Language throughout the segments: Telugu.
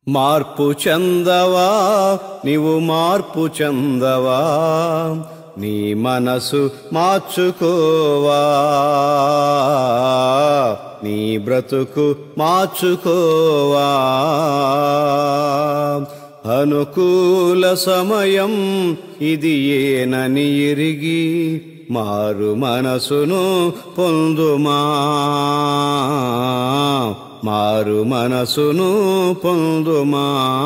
మార్పు చెందవా, నీవు మార్పు చెందవా, నీ మనసు మార్చుకోవా, నీ బ్రతుకు మార్చుకోవా. అనుకూల సమయం ఇది ఏనని ఎరిగి మారు మనసును పొందుమా, మారు మనసును పొందుమా.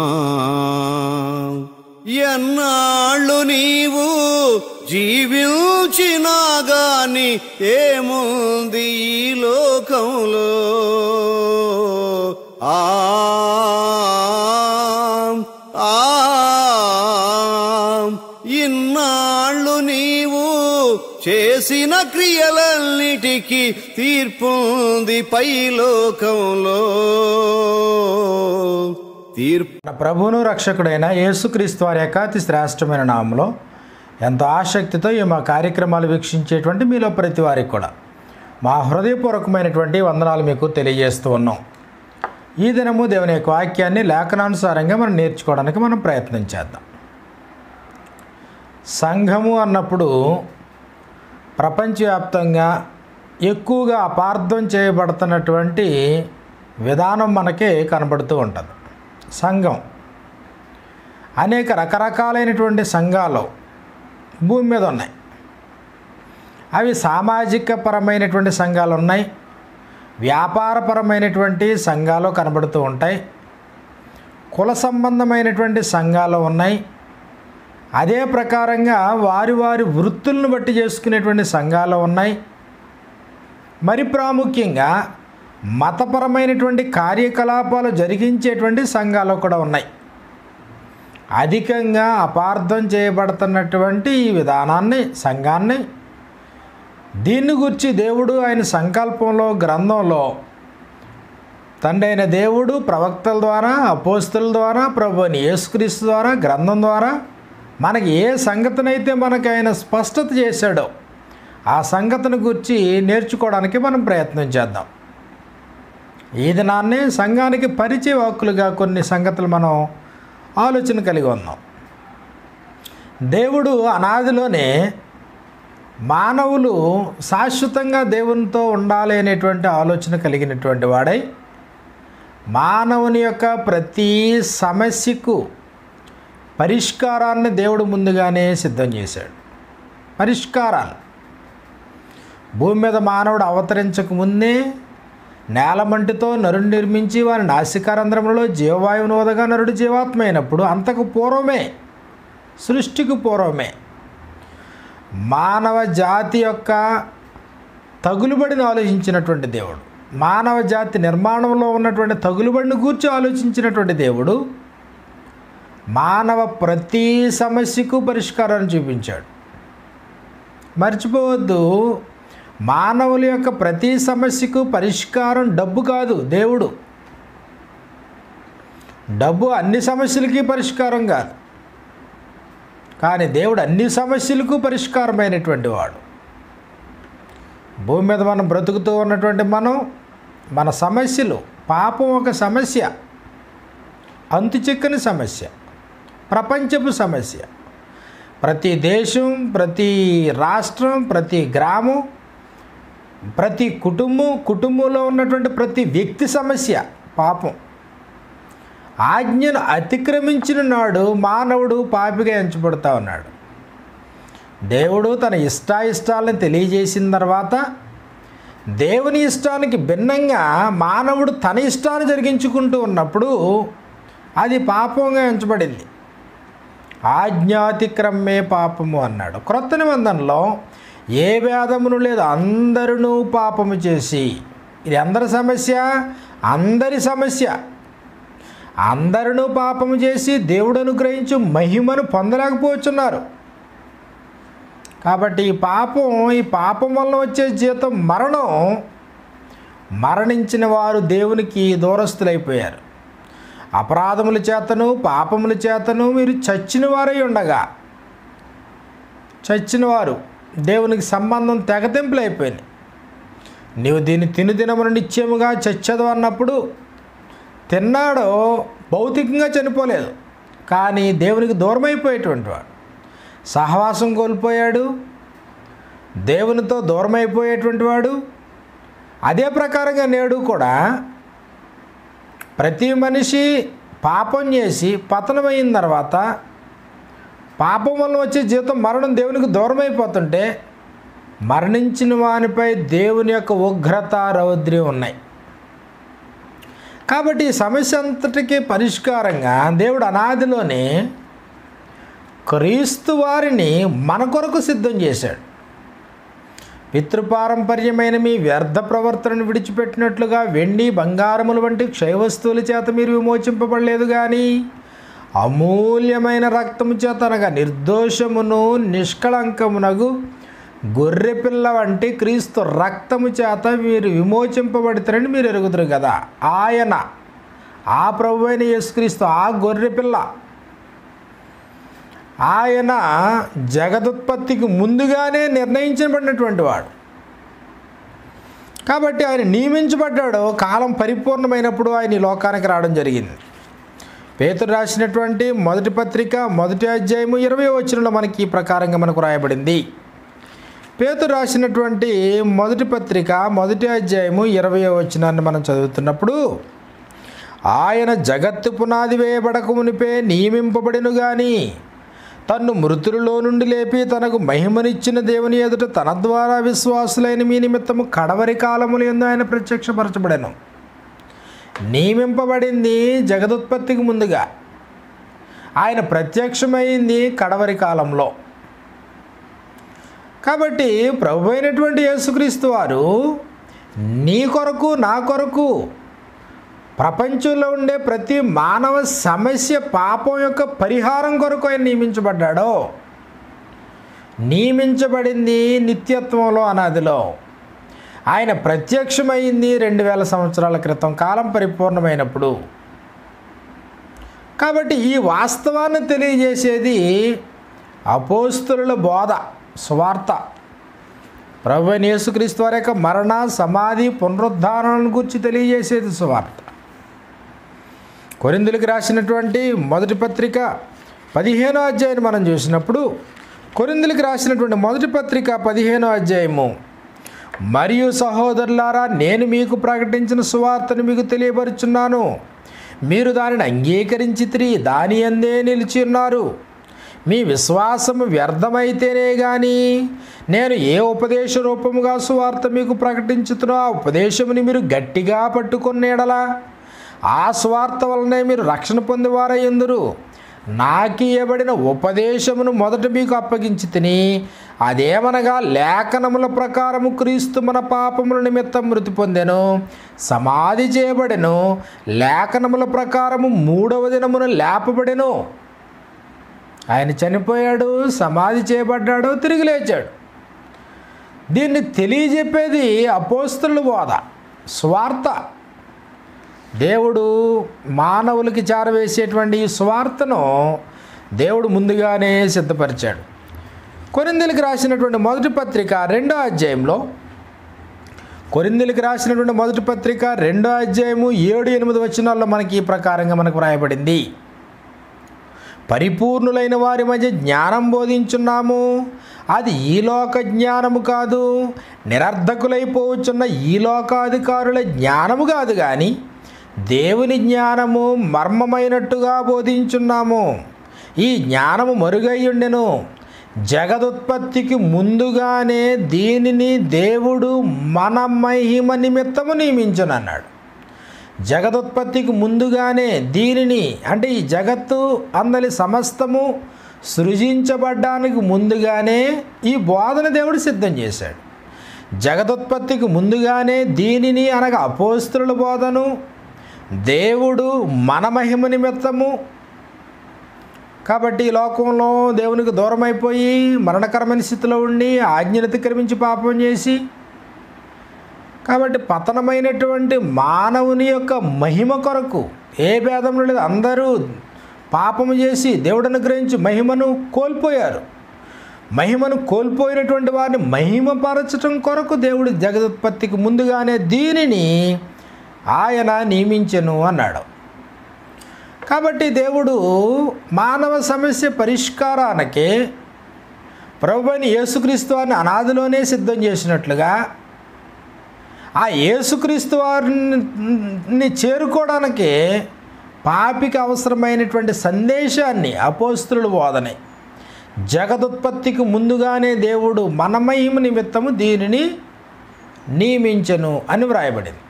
ఎన్నాళ్ళు నీవు జీవించినా గాని ఏముంది ఈ లోకంలో, ఇన్నాళ్ళు నీవు చేసిన క్రియలన్నిటికీ తీర్పుంది పైలోకంలో. ప్రభువును రక్షకుడైన యేసుక్రీస్తు వారి యొక్క అతి శ్రేష్టమైన నామములో ఎంతో ఆసక్తితో ఈ మా కార్యక్రమాలు వీక్షించేటువంటి మీలో ప్రతి వారికి కూడా మా హృదయపూర్వకమైనటువంటి వందనాలు మీకు తెలియజేస్తూ ఉన్నాం. ఈ దినము దేవుని యొక్క వాక్యాన్ని లేఖనానుసారంగా మనం నేర్చుకోవడానికి మనం ప్రయత్నం చేద్దాం. సంఘము అన్నప్పుడు ప్రపంచవ్యాప్తంగా ఎక్కువగా అపార్థం చేయబడుతున్నటువంటి విధానం మనకి కనబడుతూ ఉంటుంది. సంఘం అనేక రకరకాలైనటువంటి సంఘాలు భూమి మీద ఉన్నాయి. అవి సామాజిక పరమైనటువంటి సంఘాలు ఉన్నాయి, వ్యాపారపరమైనటువంటి సంఘాలు కనబడుతూ ఉంటాయి, కుల సంబంధమైనటువంటి సంఘాలు ఉన్నాయి. అదే ప్రకారంగా వారి వారి వృత్తులను బట్టి చేసుకునేటువంటి సంఘాలు ఉన్నాయి. మరి ప్రాముఖ్యంగా మతపరమైనటువంటి కార్యకలాపాలు జరిగించేటువంటి సంఘాలు కూడా ఉన్నాయి. అధికంగా అపార్థం చేయబడుతున్నటువంటి ఈ విధానాన్ని, సంఘాన్ని, దీన్ని గురించి దేవుడు ఆయన సంకల్పంలో, గ్రంథంలో తండ్రి అయిన దేవుడు ప్రవక్తల ద్వారా, అపోస్తలుల ద్వారా, ప్రభువైన యేసుక్రీస్తు ద్వారా, గ్రంథం ద్వారా మనకి ఏ సంగతినైతే మనకు ఆయన స్పష్టత చేశాడో ఆ సంగతిని గురించి నేర్చుకోవడానికి మనం ప్రయత్నం చేద్దాం. ఈ దినాన్ని సంఘానికి పరిచయ వాక్కులుగా కొన్ని సంగతులు మనం ఆలోచన కలిగి ఉన్నాం. దేవుడు అనాదిలోనే మానవులు శాశ్వతంగా దేవునితో ఉండాలి అనేటువంటి ఆలోచన కలిగినటువంటి వాడై మానవుని యొక్క ప్రతి సమస్యకు పరిష్కారాన్ని దేవుడు ముందుగానే సిద్ధం చేశాడు. పరిష్కారాలు భూమి మీద మానవుడు అవతరించక ముందే నేలమంటితో నరుని నిర్మించి వారి నాసికారంధ్రములలో జీవవాయువును వదగా నరుడు జీవాత్మ అయినప్పుడు అంతకు పూర్వమే, సృష్టికి పూర్వమే మానవ జాతి యొక్క తగులుబడిని ఆలోచించినటువంటి దేవుడు, మానవ జాతి నిర్మాణంలో ఉన్నటువంటి తగులుబడిని గూర్చి ఆలోచించినటువంటి దేవుడు మానవ ప్రతి సమస్యకు పరిష్కారాన్ని చూపించాడు. మర్చిపోవద్దు, మానవుల యొక్క ప్రతి సమస్యకు పరిష్కారం డబ్బు కాదు. దేవుడు డబ్బు అన్ని సమస్యలకి పరిష్కారం కాదు, కానీ దేవుడు అన్ని సమస్యలకు పరిష్కారమైనటువంటి వాడు. భూమి మీద మనం బ్రతుకుతూ ఉన్నటువంటి మన సమస్యలు, పాపం ఒక సమస్య, అంతు చిక్కని సమస్య, ప్రపంచపు సమస్య. ప్రతి దేశం, ప్రతి రాష్ట్రం, ప్రతి గ్రామం, ప్రతి కుటుంబంలో ఉన్నటువంటి ప్రతి వ్యక్తి సమస్య పాపం. ఆజ్ఞను అతిక్రమించిన నాడు మానవుడు పాపిగా ఎంచబడుతూ ఉన్నాడు. దేవుడు తన ఇష్టాయిష్టాలను తెలియజేసిన తర్వాత దేవుని ఇష్టానికి భిన్నంగా మానవుడు తన ఇష్టాన్ని జరిగించుకుంటూ ఉన్నప్పుడు అది పాపంగా ఎంచబడింది. ఆజ్ఞాతిక్రమే పాపము అన్నాడు. క్రొత్త నిబంధనలో ఏ భేదమును లేదు, అందరూ పాపము చేసి, ఇది అందరి సమస్య, అందరి సమస్య, అందరూ పాపము చేసి దేవుడు అనుగ్రహించు మహిమను పొందలేకపోతున్నారు. కాబట్టి ఈ పాపం వలన వచ్చే జీతం మరణం. మరణించిన వారు దేవునికి దూరస్తులైపోయారు. అపరాధముల చేతను పాపముల చేతను మీరు చచ్చిన వారై ఉండగా, చచ్చినవారు దేవునికి సంబంధం తెగతింపులైపోయింది. నీవు దీన్ని తిను దినమును నిత్యముగా చచ్చదు అన్నప్పుడు తిన్నాడో భౌతికంగా చనిపోలేదు, కానీ దేవునికి దూరం అయిపోయేటువంటి వాడు, సహవాసం కోల్పోయాడు, దేవునితో దూరం అయిపోయేటువంటి వాడు. అదే ప్రకారంగా నేడు కూడా ప్రతి మనిషి పాపం చేసి పతనమైన తర్వాత పాపం వల్ల వచ్చే జీవితం మరణం, దేవునికి దూరం అయిపోతుంటే మరణించిన వానిపై దేవుని యొక్క ఉగ్రత రౌద్ర్యం ఉన్నాయి. కాబట్టి ఈ సమస్య అంతటికీ పరిష్కారంగా దేవుడు అనాదిలోనే క్రీస్తు వారిని మన కొరకు సిద్ధం చేశాడు. పితృపారంపర్యమైన మీ వ్యర్థ ప్రవర్తనను విడిచిపెట్టినట్లుగా వెండి బంగారముల వంటి క్షయవస్తువుల చేత మీరు విమోచింపబడలేదు, కానీ అమూల్యమైన రక్తము చేత అనగా నిర్దోషమును నిష్కళంకమునగు గొర్రెపిల్ల వంటి క్రీస్తు రక్తము చేత మీరు విమోచింపబడతారని మీరు ఎరుగుదురు కదా. ఆయన, ఆ ప్రభు అయిన యేసుక్రీస్తు, ఆ గొర్రెపిల్ల, ఆయన జగదుత్పత్తికి ముందుగానే నిర్ణయించబడినటువంటి వాడు. కాబట్టి ఆయన నియమించబడ్డాడు. కాలం పరిపూర్ణమైనప్పుడు ఆయన ఈ లోకానికి రావడం జరిగింది. పేతురు రాసినటువంటి మొదటి పత్రిక 1వ అధ్యాయము 20వ వచనంలో మనకి ఈ ప్రకారంగా మనకు రాయబడింది. పేతురు రాసినటువంటి మొదటి పత్రిక 1వ అధ్యాయము 20వ వచనాన్ని మనం చదువుతున్నప్పుడు, ఆయన జగత్తు పునాది వేయబడక మునిపే నియమింపబడిను గాని తన్ను మృతులలో నుండి లేపి తనకు మహిమనిచ్చిన దేవుని ఎదుట తన ద్వారా విశ్వాసులైన మీ నిమిత్తము కడవరి కాలములు యందు ఆయన ప్రత్యక్షపరచబడెను. నియమింపబడింది జగదుత్పత్తికి ముందుగా, ఆయన ప్రత్యక్షమైంది కడవరి కాలంలో. కాబట్టి ప్రభు అయినటువంటి యేసుక్రీస్తు వారు నీ కొరకు, నా కొరకు, ప్రపంచంలో ఉండే ప్రతి మానవ సమస్య పాపం యొక్క పరిహారం కొరకు ఆయన నియమించబడ్డాడో. నియమించబడింది నిత్యత్వంలో, అనాదిలో. ఆయన ప్రత్యక్షమైంది 2000 సంవత్సరాల క్రితం, కాలం పరిపూర్ణమైనప్పుడు. కాబట్టి ఈ వాస్తవాన్ని తెలియజేసేది అపోస్తలుల బోధ, సువార్త. ప్రభువైన యేసుక్రీస్తు వారి యొక్క మరణ, సమాధి, పునరుద్ధారణను గురించి తెలియజేసేది సువార్త. కొరింథీయులకు రాసినటువంటి మొదటి పత్రిక 15వ అధ్యాయాన్ని మనం చూసినప్పుడు, కొరింథీయులకు రాసినటువంటి మొదటి పత్రిక 15వ అధ్యాయము, మరియు సహోదరులారా, నేను మీకు ప్రకటించిన సువార్తను మీకు తెలియపరుచున్నాను, మీరు దానిని అంగీకరించితిరి, దాని యందే నిలిచి ఉన్నారు. మీ విశ్వాసము వ్యర్థమైతేనే కానీ నేను ఏ ఉపదేశ రూపముగా సువార్త మీకు ప్రకటించుతున్నా ఆ ఉపదేశముని మీరు గట్టిగా పట్టుకున్న ఎడల ఆ సువార్త వలనే మీరు రక్షణ పొందేవారయ్యుందురు. నాకు ఇవ్వబడిన ఉపదేశమును మొదట మీకు అప్పగించి తిని, అదేమనగా లేఖనముల ప్రకారము క్రీస్తు మన పాపముల నిమిత్తం మృతి పొందెను, సమాధి చేయబడెను, లేఖనముల ప్రకారము 3వ దినమున లేపబడెను. ఆయన చనిపోయాడు, సమాధి చేయబడ్డాడు, తిరిగి లేచాడు. దీన్ని తెలియజెప్పేది అపోస్తలుల బోధ, స్వార్థ. దేవుడు మానవులకి చేరవేసేటువంటి ఈ స్వార్థను దేవుడు ముందుగానే సిద్ధపరిచాడు. కొరింథీయులకు రాసినటువంటి మొదటి పత్రిక 2వ అధ్యాయంలో, కొరింథీయులకు రాసినటువంటి మొదటి పత్రిక 2వ అధ్యాయము 7-8 వచనాల్లో మనకి ఈ ప్రకారంగా మనకు వ్రాయబడింది. పరిపూర్ణులైన వారి మధ్య జ్ఞానం బోధించున్నాము, అది ఈ లోక జ్ఞానము కాదు, నిరర్ధకులైపోవచ్చున్న ఈ లోకాధికారుల జ్ఞానము కాదు, కానీ దేవుని జ్ఞానము మర్మమైనట్టుగా బోధించున్నాము. ఈ జ్ఞానము మరుగయ్యుండెను, జగదుత్పత్తికి ముందుగానే దీనిని దేవుడు మన మహిమ నిమిత్తము నియమించునన్నాడు. జగదుత్పత్తికి ముందుగానే దీనిని, అంటే ఈ జగత్తు అందలి సమస్తము సృజించబడ్డానికి ముందుగానే ఈ బోధన దేవుడు సిద్ధం చేశాడు. జగదుత్పత్తికి ముందుగానే దీనిని అనగా అపోస్తలుల బోధను దేవుడు మన మహిమ నిమిత్తము. కాబట్టి ఈ లోకంలో దేవునికి దూరం అయిపోయి మరణకరమైన స్థితిలో ఉండి ఆజ్ఞను అతిక్రమించి పాపం చేసి, కాబట్టి పతనమైనటువంటి మానవుని యొక్క మహిమ కొరకు ఏ భేదం లేదు, అందరూ పాపము చేసి దేవుడు అనుగ్రహించి మహిమను కోల్పోయారు. మహిమను కోల్పోయినటువంటి వారిని మహిమపరచటం కొరకు దేవుడు జగదుత్పత్తికి ముందుగానే దీనిని ఆయన నియమించెను అన్నాడు. కాబట్టి దేవుడు మానవ సమస్య పరిష్కారానికి ప్రభువైన యేసుక్రీస్తు వారిని అనాదిలోనే సిద్ధం చేసినట్లుగా ఆ యేసుక్రీస్తు వారిని చేరుకోవడానికి పాపికి అవసరమైనటువంటి సందేశాన్ని అపోస్తలుల బోధనే జగదుత్పత్తికి ముందుగానే దేవుడు మన మహిమ నిమిత్తము దీనిని నియమించెను అని వ్రాయబడింది.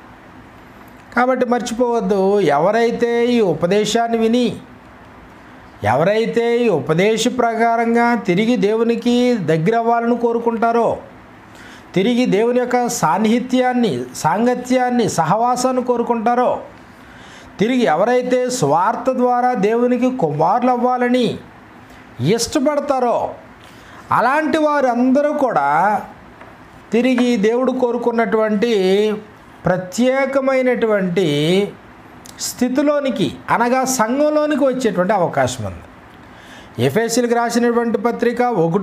కాబట్టి మర్చిపోవద్దు, ఎవరైతే ఈ ఉపదేశాన్ని విని ఎవరైతే ఈ ఉపదేశ ప్రకారంగా తిరిగి దేవునికి దగ్గర అవ్వాలని కోరుకుంటారో, తిరిగి దేవుని యొక్క సాంగత్యాన్ని సహవాసాన్ని కోరుకుంటారో, తిరిగి ఎవరైతే స్వార్థ ద్వారా దేవునికి కుమారులు అవ్వాలని ఇష్టపడతారో అలాంటి వారందరూ కూడా తిరిగి దేవుడు కోరుకున్నటువంటి ప్రత్యేకమైనటువంటి స్థితిలోనికి అనగా సంఘంలోనికి వచ్చేటువంటి అవకాశం ఉంది. ఎఫెసీయులకు రాసినటువంటి పత్రిక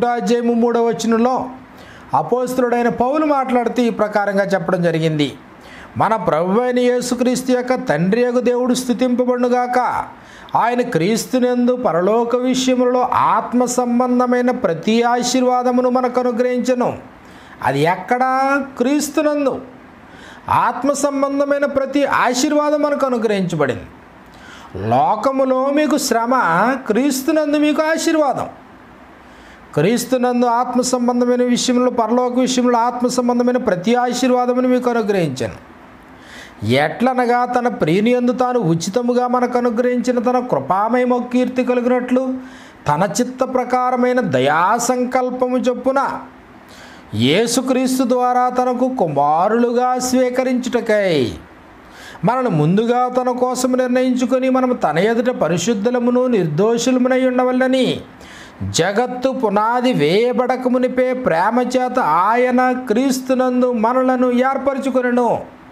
1:3 అపోస్తలుడైన పౌలు మాట్లాడుతూ ఈ ప్రకారంగా చెప్పడం జరిగింది. మన ప్రభువైన యేసుక్రీస్తు యొక్క తండ్రి యగు దేవుడు స్తుతింపబడునుగాక. ఆయన క్రీస్తునందు పరలోక విషయములలో ఆత్మ సంబంధమైన ప్రతి ఆశీర్వాదమును మనకు అనుగ్రహించెను. అది ఎక్కడా? క్రీస్తునందు ఆత్మ సంబంధమైన ప్రతి ఆశీర్వాదం మనకు అనుగ్రహించబడింది. లోకములో మీకు శ్రమ, క్రీస్తునందు మీకు ఆశీర్వాదం. క్రీస్తునందు ఆత్మ సంబంధమైన విషయంలో, పరలోక విషయంలో ఆత్మ సంబంధమైన ప్రతి ఆశీర్వాదమును మీకు అనుగ్రహించాను. ఎట్లనగా తన ప్రియనియందు తాను ఉచితముగా మనకు అనుగ్రహించిన తన కృపామయ కీర్తి కలిగినట్లు తన చిత్త ప్రకారమైన దయాసంకల్పము చొప్పున యేసుక్రీస్తు ద్వారా తనకు కుమారులుగా స్వీకరించుటకై మనను ముందుగా తన కోసం నిర్ణయించుకొని మనము తన ఎదుట పరిశుద్ధులమును నిర్దోషులమునై ఉండవల్లని జగత్తు పునాది వేయబడక మునిపే ప్రేమ చేత ఆయన క్రీస్తునందు మనలను ఏర్పరచుకొనెను.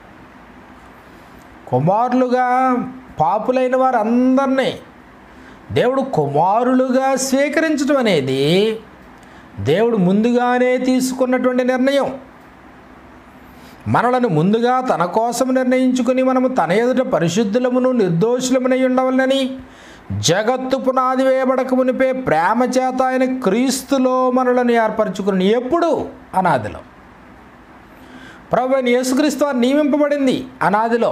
కుమారులుగా పాపులైన వారందరినీ దేవుడు కుమారులుగా స్వీకరించడం అనేది దేవుడు ముందుగానే తీసుకున్నటువంటి నిర్ణయం. మనలను ముందుగా తన కోసం నిర్ణయించుకుని మనము తన ఎదుట పరిశుద్ధులమును నిర్దోషులమునై ఉండవలనని జగత్తు పునాది వేయబడక మునిపే ప్రేమ చేత ఆయన క్రీస్తులో మనలను ఏర్పరచుకుని ఎప్పుడు? అనాదిలో. ప్రభువైన యేసుక్రీస్తు వారు నియమింపబడింది అనాదిలో.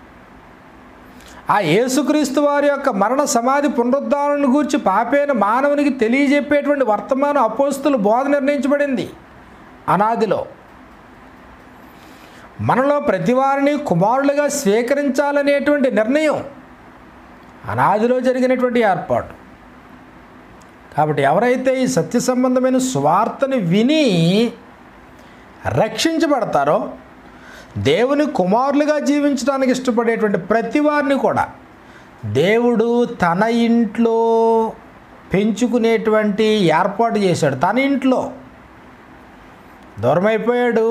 ఆ యేసుక్రీస్తు వారి యొక్క మరణ సమాధి పునరుద్ధారణను గూర్చి పాపైన మానవునికి తెలియజెప్పేటువంటి వర్తమాన అపోస్తలు బోధ నిర్ణయించబడింది అనాదిలో. మనలో ప్రతి వారిని కుమారులుగా స్వీకరించాలనేటువంటి నిర్ణయం అనాదిలో జరిగినటువంటి ఏర్పాటు. కాబట్టి ఎవరైతే ఈ సత్య సంబంధమైన సువార్తని విని రక్షించబడతారో, దేవుని కుమారులుగా జీవించడానికి ఇష్టపడేటువంటి ప్రతి వారిని కూడా దేవుడు తన ఇంట్లో పెంచుకునేటువంటి ఏర్పాటు చేశాడు. తన ఇంట్లో దూరమైపోయాడు,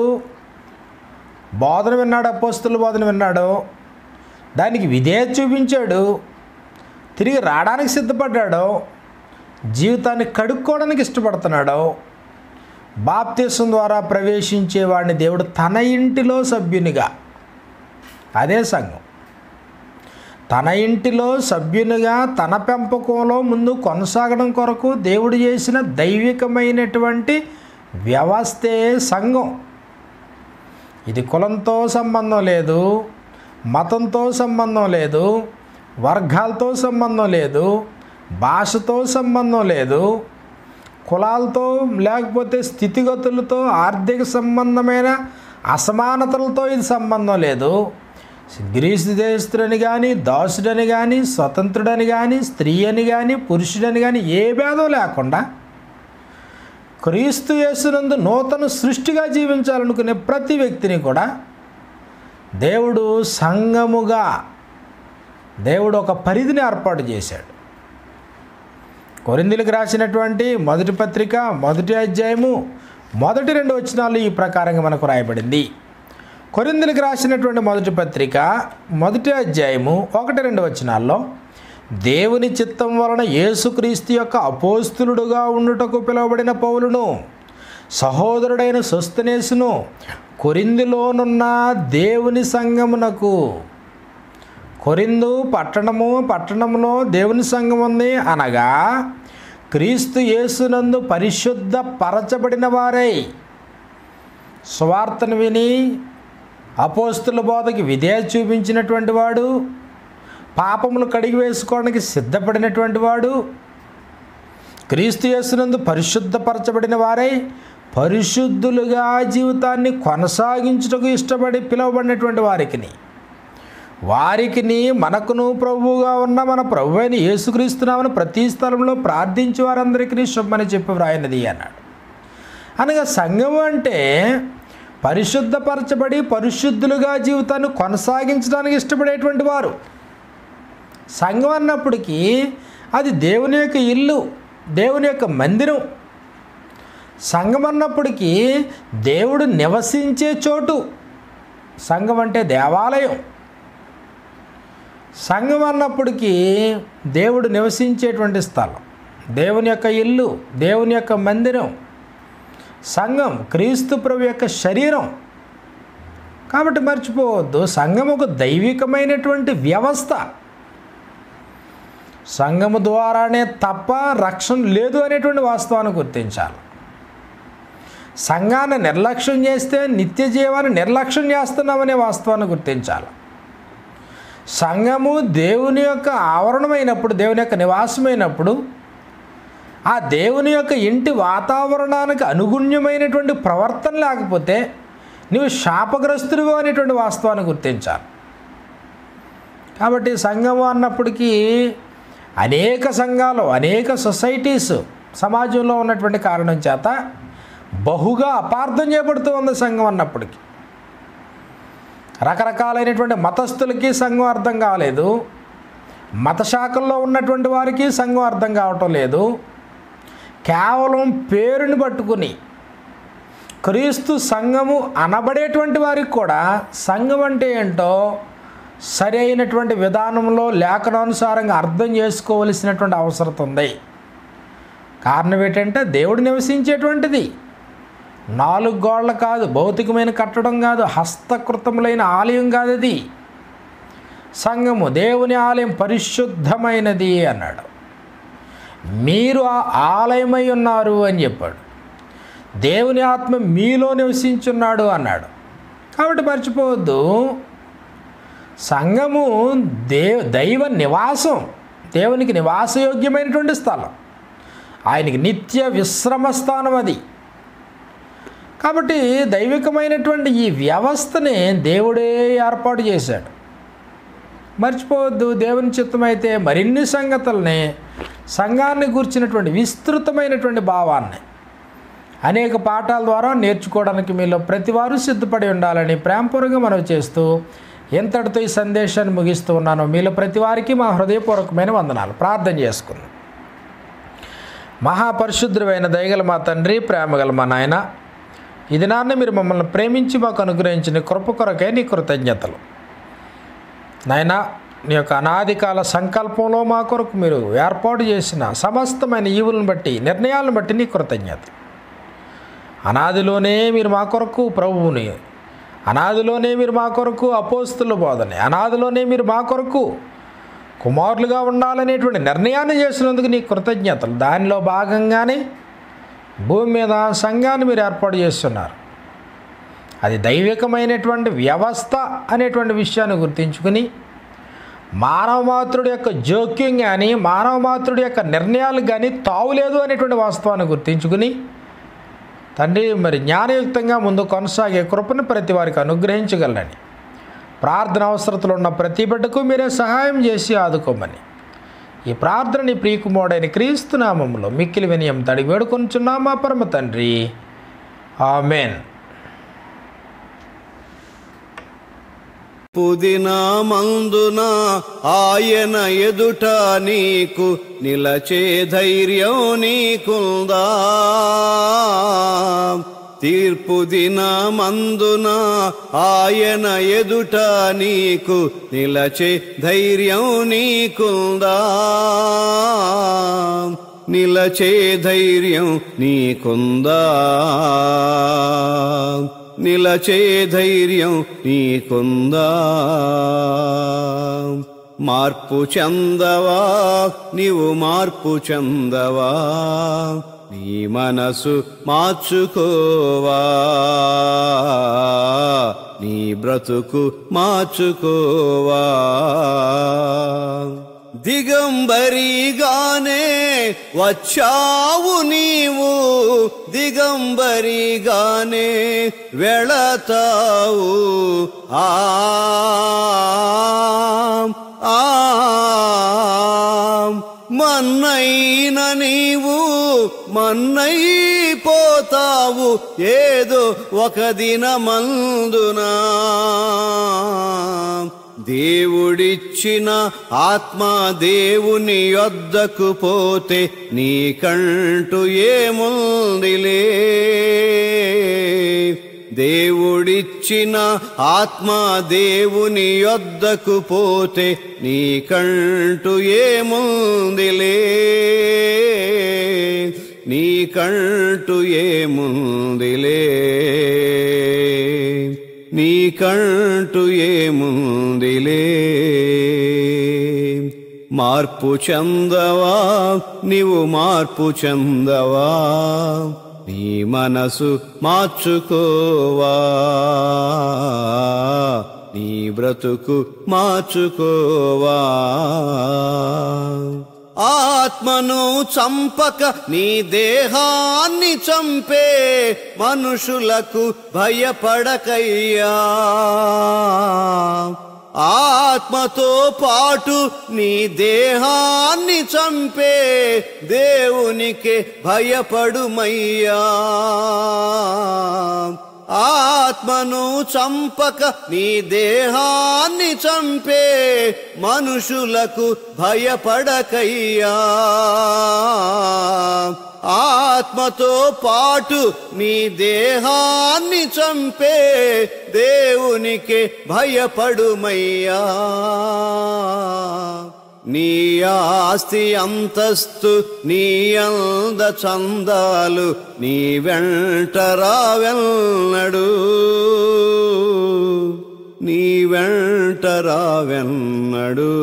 బోధన విన్నాడు, అపోస్తలుల బోధన విన్నాడు, దానికి విధేయత చూపించాడు, తిరిగి రావడానికి సిద్ధపడ్డాడు, జీవితాన్ని కడుక్కోవడానికి ఇష్టపడుతున్నాడు. బాప్తిసం ద్వారా ప్రవేశించేవాడిని దేవుడు తన ఇంటిలో సభ్యునిగా, అదే సంఘం, తన ఇంటిలో సభ్యునిగా తన పెంపకంలో ముందు కొనసాగడం కొరకు దేవుడు చేసిన దైవికమైనటువంటి వ్యవస్థే సంఘం. ఇది కులంతో సంబంధం లేదు, మతంతో సంబంధం లేదు, వర్గాలతో సంబంధం లేదు, భాషతో సంబంధం లేదు, కులాలతో లేకపోతే స్థితిగతులతో ఆర్థిక సంబంధమైన అసమానతలతో ఇది సంబంధం లేదు. గ్రీసు దేశస్తుడని కానీ, దాసుడని కానీ, స్వతంత్రుడని కానీ, స్త్రీ అని కానీ, పురుషుడని కానీ ఏ భేదం లేకుండా క్రీస్తు యేసునందు నూతన సృష్టిగా జీవించాలనుకునే ప్రతి వ్యక్తిని కూడా దేవుడు సంఘముగా దేవుడు ఒక పరిధిని ఏర్పాటు చేశాడు. కొరింథీయులకు రాసినటువంటి మొదటి పత్రిక 1 మొదటి 2 వచనాలు ఈ ప్రకారంగా మనకు రాయబడింది. కొరింథీయులకు రాసినటువంటి మొదటి పత్రిక 1 1-2 వచనాల్లో దేవుని చిత్తం వలన యేసుక్రీస్తు యొక్క అపోస్తులుడుగా ఉండుటకు పిలువబడిన పౌలును, సహోదరుడైన సోస్తెనేసును కొరింథీలోనున్న దేవుని సంఘమునకు, కొరింథు పట్టణంలో దేవుని సంఘం ఉంది అనగా క్రీస్తు యేసునందు పరిశుద్ధ పరచబడిన వారై సువార్తను విని అపోస్తుల బోధకి విధేయత చూపించినటువంటి వాడు, పాపములు కడిగి వేసుకోవడానికి సిద్ధపడినటువంటి వాడు, క్రీస్తు యేసునందు పరిశుద్ధపరచబడిన వారై పరిశుద్ధులుగా జీవితాన్ని కొనసాగించుటకు ఇష్టపడి పిలువబడినటువంటి వారికిని మనకును ప్రభువుగా ఉన్న మన ప్రభు అయిన యేసుక్రీస్తునామని ప్రతి స్థలంలో ప్రార్థించి వారందరికీ శుభమని చెప్పి వ్రాయినది అన్నాడు. అనగా సంఘం అంటే పరిశుద్ధపరచబడి పరిశుద్ధులుగా జీవితాన్ని కొనసాగించడానికి ఇష్టపడేటువంటి వారు. సంఘం అన్నప్పటికీ అది దేవుని యొక్క ఇల్లు, దేవుని యొక్క మందిరం. సంఘం అన్నప్పటికీ దేవుడు నివసించే చోటు. సంఘం అంటే దేవాలయం. సంఘం అన్నప్పటికీ దేవుడు నివసించేటువంటి స్థలం, దేవుని యొక్క ఇల్లు, దేవుని యొక్క మందిరం. సంఘం క్రీస్తు ప్రభు యొక్క శరీరం. కాబట్టి మర్చిపోవద్దు, సంఘం ఒక దైవికమైనటువంటి వ్యవస్థ. సంఘము ద్వారానే తప్ప రక్షణ లేదు అనేటువంటి వాస్తవాన్ని గుర్తించాలి. సంఘాన్ని నిర్లక్ష్యం చేస్తే నిత్య జీవాన్ని నిర్లక్ష్యం చేస్తున్నామనే వాస్తవాన్ని గుర్తించాలి. సంఘము దేవుని యొక్క ఆవరణమైనప్పుడు, దేవుని యొక్క నివాసమైనప్పుడు, ఆ దేవుని యొక్క ఇంటి వాతావరణానికి అనుగుణ్యమైనటువంటి ప్రవర్తన లేకపోతే నువ్వు శాపగ్రస్తుడివో అనేటువంటి వాస్తవాన్ని గుర్తించాలి. కాబట్టి సంఘము అన్నప్పటికీ అనేక సంఘాలు, అనేక సొసైటీస్ సమాజంలో ఉన్నటువంటి కారణం చేత బహుగా అపార్థం చేయబడుతూ ఉంది సంఘం అన్నప్పటికీ. రకరకాలైనటువంటి మతస్థులకి సంఘం అర్థం కాలేదు, మత శాఖల్లో ఉన్నటువంటి వారికి సంఘం అర్థం కావటం లేదు. కేవలం పేరుని పట్టుకుని క్రీస్తు సంఘము అనబడేటువంటి వారికి కూడా సంఘం అంటే ఏంటో సరి అయినటువంటి విధానంలో లేఖనానుసారంగా అర్థం చేసుకోవలసినటువంటి అవసరం ఉంది. కారణం ఏంటంటే దేవుడు నివసించేటువంటిది 4 గోడలు కాదు, భౌతికమైన కట్టడం కాదు, హస్తకృతములైన ఆలయం కాదు. అది సంఘము దేవుని ఆలయం పరిశుద్ధమైనది అన్నాడు. మీరు ఆ ఆలయమై ఉన్నారు అని చెప్పాడు. దేవుని ఆత్మ మీలో నివసించున్నాడు అన్నాడు. కాబట్టి మర్చిపోవద్దు, సంఘము దైవ నివాసం, దేవునికి నివాసయోగ్యమైనటువంటి స్థలం, ఆయనకి నిత్య విశ్రమ స్థానం అది. కాబట్టి దైవికమైనటువంటి ఈ వ్యవస్థని దేవుడే ఏర్పాటు చేశాడు. మర్చిపోవద్దు, దేవుని చిత్తమైతే మరిన్ని సంగతుల్ని, సంఘాన్ని గురించినటువంటి విస్తృతమైనటువంటి భావాన్ని అనేక పాఠాల ద్వారా నేర్చుకోవడానికి మీలో ప్రతివారు సిద్ధపడి ఉండాలని ప్రేమపూర్వకంగా మనవి చేస్తూ ఎంతటితో ఈ సందేశాన్ని ముగిస్తూ ఉన్నాను. మీలో ప్రతి వారికి మా హృదయపూర్వకమైన వందనాలు. ప్రార్థన చేసుకుందాం. మహాపరిశుద్ధుడైన దయగల మా తండ్రి, ప్రేమగల మా నాయన, ఈ దినాన్ని మీరు మమ్మల్ని ప్రేమించి మాకు అనుగ్రహించిన కృప కొరకే నీ కృతజ్ఞతలు. నాయన, నీ యొక్క అనాదికాల సంకల్పంలో మా కొరకు మీరు ఏర్పాటు చేసిన సమస్తమైన ఈవులను బట్టి, నిర్ణయాలను బట్టి నీ కృతజ్ఞతలు. అనాదిలోనే మీరు మా కొరకు ప్రభువుని, అనాదిలోనే మీరు మా కొరకు అపోస్తుల బోధని, అనాదిలోనే మీరు మా కొరకు కుమారులుగా ఉండాలనేటువంటి నిర్ణయాన్ని చేసినందుకు నీ కృతజ్ఞతలు. దానిలో భాగంగానే భూమి మీద సంఘాన్ని మీరు ఏర్పాటు చేస్తున్నారు. అది దైవికమైనటువంటి వ్యవస్థ అనేటువంటి విషయాన్ని గుర్తించుకుని మానవమాత్రుడి యొక్క జోక్యం కానీ, మానవమాత్రుడి యొక్క నిర్ణయాలు కానీ తావులేదు అనేటువంటి వాస్తవాన్ని గుర్తించుకుని తండ్రి, మరి జ్ఞానయుక్తంగా ముందు కొనసాగే కృపను ప్రతి వారికి అనుగ్రహించగలరని, ప్రార్థన అవసరతలు ఉన్న ప్రతి బిడ్డకు మీరే సహాయం చేసి ఆదుకోమని ఈ ప్రార్థనని ప్రియకుమారుడైన క్రీస్తు నామములో మిక్కిలి వినయం తడి వేడుకొనుచున్నాం మా పరమ తండ్రి. ఆమేన్. పుదినా మందున ఆయన ఎదుట నీకు నిలచే ధైర్యం నీకుందా? తీర్పు దినమందున ఆయన ఎదుట నీకు నిలచే ధైర్యం నీకుందా? నిలచే ధైర్యం నీకుందా? నిలచే ధైర్యం నీకుందా? మార్పు చెందవా నీవు మార్పు చెందవా నీ మనసు మార్చుకోవా నీ బ్రతుకు మార్చుకోవా దిగంబరిగానే వచ్చావు నీవు దిగంబరిగానే వెళతావు మన్నైన నీవు మన్నైపోతావు ఏదో ఒక దినమందున దేవుడిచ్చిన ఆత్మ దేవుని యొద్దకు పోతే నీకంటూ ఏముందిలే దేవుడిచ్చిన ఆత్మ దేవుని యొద్దకు పోతే నీకంటూ ఏముందిలే నీకంటూ ఏముందిలే నీకంటూ ఏముందిలే మార్పు చెందవా నీవు మార్పు చెందవా నీ మనసు మార్చుకోవా నీ బ్రతుకు మార్చుకోవా ఆత్మను చంపక నీ దేహాన్ని చంపే మనుషులకు భయపడకయ్యా ఆత్మతో పాటు నీ దేహాన్ని చంపే దేవునికి భయపడుమయ్యా ఆత్మను చంపక నీ దేహాన్ని చంపే మనుషులకు భయపడకయ్యా ఆత్మతో పాటు నీ దేహాన్ని చంపే దేవునికి భయపడుమయ్యా నీ ఆస్తి అంతస్తు నీ అంద చందాలు నీ వెంట రావెన్నడు నీ వెంట రావెన్నడు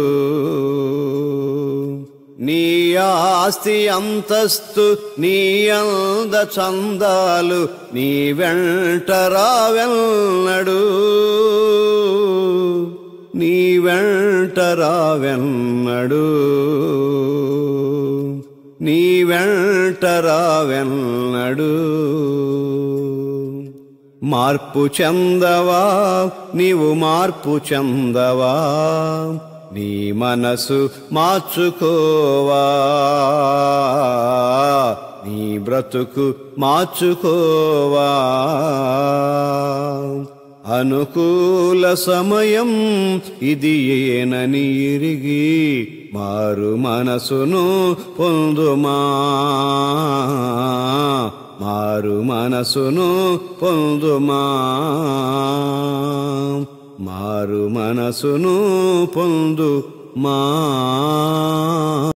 నీ ఆస్తి అంతస్తు నీ అంద చందాలు నీ వెంట రావెన్నడు నీ వెంట రావెన్నడు నీ వెంట రావెన్నడు మార్పు చెందవా నీవు మార్పు చెందవా నీ మనసు మార్చుకోవా నీ బ్రతుకు మార్చుకోవా అనుకూల సమయం ఇది ఏనని ఎరిగి మారు మనసును పొందుమా మారు మనసును పొందుమా మారు మనసును పొందుమా